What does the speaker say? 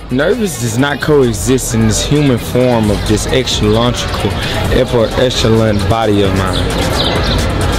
Nervous does not coexist in this human form of this extra-logical, upper echelon body of mine.